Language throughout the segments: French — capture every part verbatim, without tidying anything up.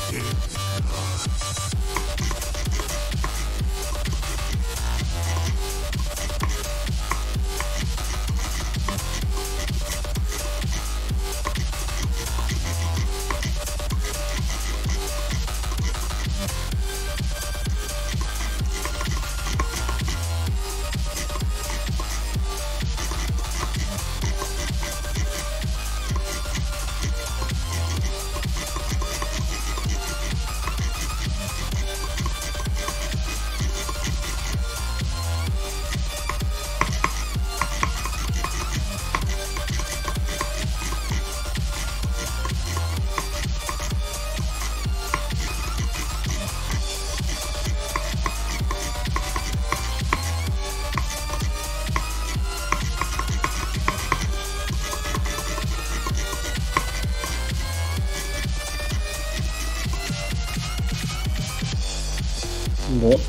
Bon.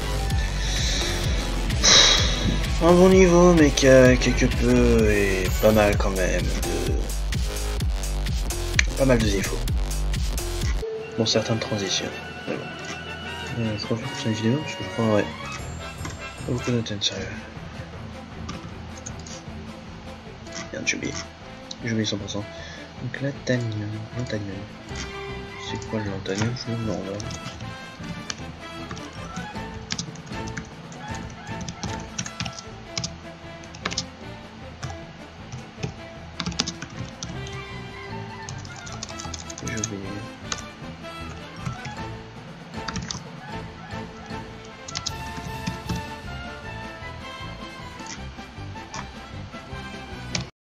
Un bon niveau, mais qui a quelque peu et pas mal quand même de... Pas mal de défauts. Dans certaines transitions. Euh, trois fois pour une vidéo, je crois, ouais. Pas beaucoup d'attention, sérieux. Bien, j'ai oublié. J'ai oublié cent pour cent. Donc l'Antanium, l'Antanium. C'est quoi l'Antanium? Je me demande. J'ai oublié.